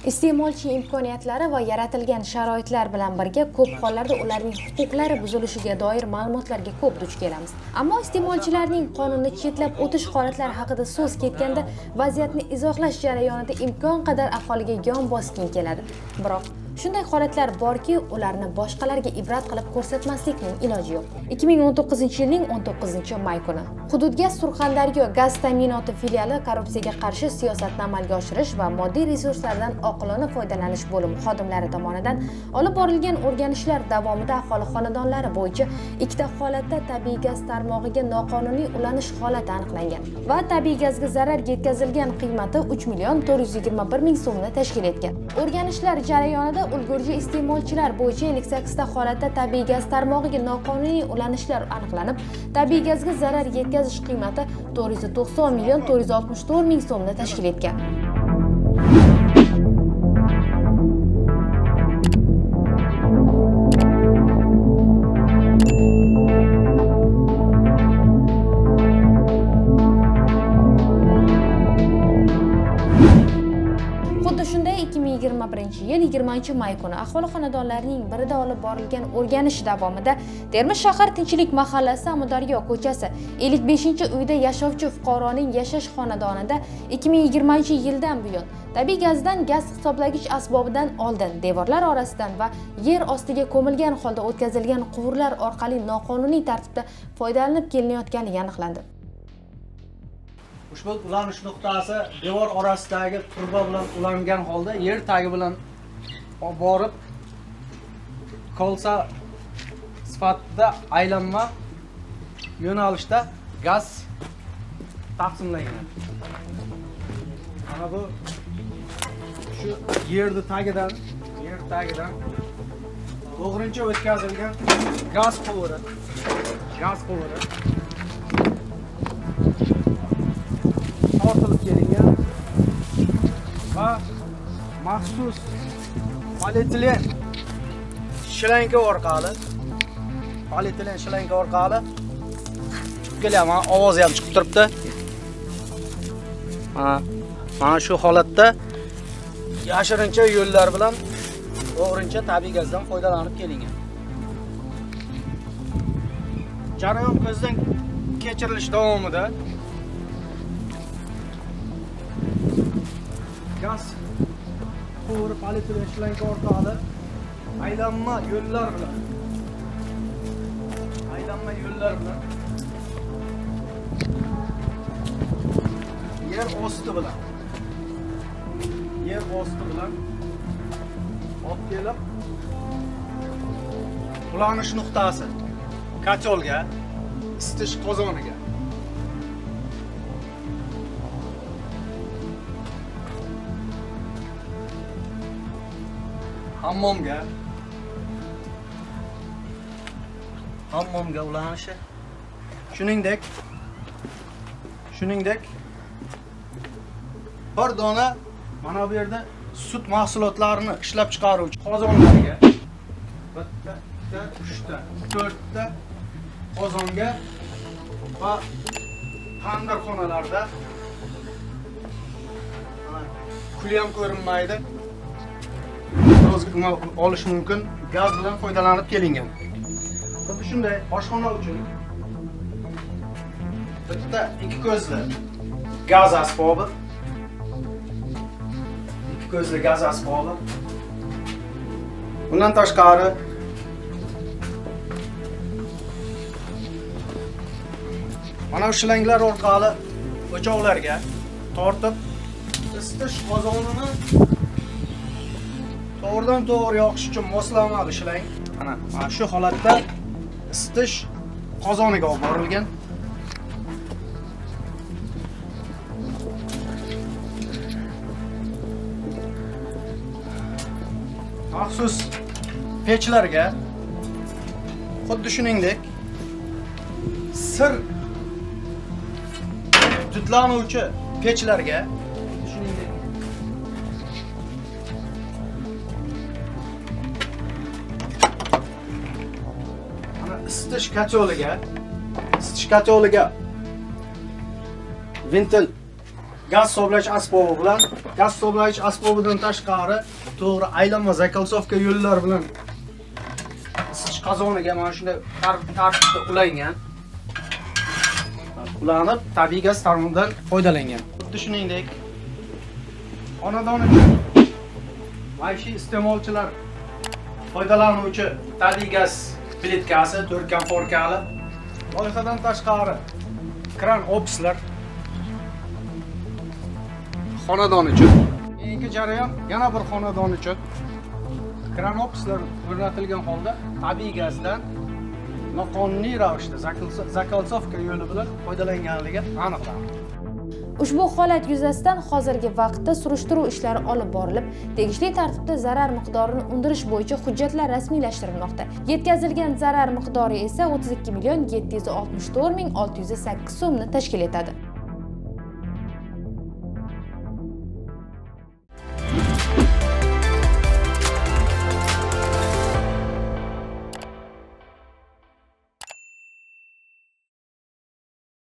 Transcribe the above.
Iste'molchi imkoniyatlari va yaratilgan sharoitlar bilan birga ko'p hollarda ularning huquqlari buzilishiga doir ma'lumotlarga ko'p duch kelamiz. Ammo iste'molchilarning qonunni chetlab o'tish holatlari haqida so'z ketganda vaziyatni izohlash jarayonida imkon qadar aholiga yon bosging keladi. Biroq shunday holatlar borki, ularni boshqalarga ibrat qilib ko'rsatmaslikning iloji yo'q. 2019-yilning 19-may kuni Hududgaz Surxondaryo gaz ta'minoti filiali korrupsiyaga qarshi siyosatni amalga oshirish va moddiy resurslardan oqilona foydalanish bo'limi xodimlari tomonidan olib borilgan o'rganishlar davomida aholi xonadonlari bo'yicha ikkita holatda tabiiy gaz tarmog'iga noqonuniy ulanish holati aniqlangan va tabiiy gazga zarar yetkazilgan qiymati 3.421 ming so'mni tashkil etgan. O'rganishlar jarayonida ulgurji iste'molchilar bo'yicha 58 ta holatda tabiiy gaz tarmog'iga noqonuniy ulanishlar aniqlanib, tabiiy gazga zarar yetkazish qiymati 490.464 ming so'mni tashkil etgan. Shunday 2021-yil 20-may kuni aholi xonadonlarining birida olib borilgan o'rganish davomida Termiz shahar Tinchlik mahallasi Amudaryo ko'chasi 55-uyda yashovchi fuqaroning yashash xonadonida 2020-yildan buyon tabiiy gazdan gaz hisoblagich asbobidan oldin devorlar orasidan va yer ostiga ko'milgan holda o'tkazilgan quvurlar orqali noqonuniy tartibda foydalanib kelinayotganligi aniqlandi. Ushbu ulanish nuqtasi devor orasidagi turba bilan ulangan holda yer tagi bilan borib kolsa sifatida aylanma yo'nalishda gaz taqsimlangan. Mana bu shu yer tagidan to'g'rincha o'tkazilgan gaz quvuri. Ortilib kelingan va maxsus polietilen shlanka orqali kelyapman, ovozi ham chiqib turibdi. Mana shu holatda yashirincha yo'llar bilan to'g'rincha tabiiy gazdan foydalanib kelingan. Jarayon ko'zdan kechirilish davomida gaz quvuri polietilen shlanka orqali aylanma yo'llar bilan yer osti bilan olib kelib ulanish nuqtasi kotelga, isitish qozoniga hammomga ulanishi, shuningdek bir dona mana bu yerda sut mahsulotlarini ishlab chiqaruvchi qozonlarga, bitta, 3ta, 4ta qozonga va tandirxonalarda kuli ham ko'rinmaydi. Olish mumkin gaz bilan foydalanib kelingan. Xuddi shunday oshxona uchun bitta ikki ko'zli gaz asbobi. Bundan tashqari mana shu shlanglar orqali o'choqlarga tortib isitish qozonini to'g'ridan to'g'ri yoqish uchun moslanadi shlang. Mana shu holatda isitish qozoniga olib borilgan. Maxsus pechlarga xuddi shuningdek sir tutlanuvchi pechlarga isitish koteliga ventil gaz hisoblash asbobi bilan, gaz hisoblash asbobidan tashqari to'g'ri aylanma zakolsovka yo'llar bilan isitish qozoniga mana shunday tartibda ulangan. Ulanib, tabiiy gaz tarmoqdan foydalangan. Xuddi shuningdek, xonadon uchun maishiy iste'molchilar foydalanuvchi tabiiy gaz plitkasi 4 komforkali. Loyihadan tashqari kran opslar xonadon uchun. Keyingi jarayon yana bir xonadon uchun kran opslar o'rnatilgan holda tabiiy gazdan noqonuniy ravishda zakolsovka yo'li bilan foydalanganligi aniqlandi. Ushbu holat yuzasidan hozirgi vaqtda surishtiruv ishlari olib borilib, tegishli tartibda zarar miqdorini undirish bo'yicha hujjatlar rasmiylashtirilmoqda. Yetkazilgan zarar miqdori esa 32 million 764 ming 608 so'mni tashkil etadi.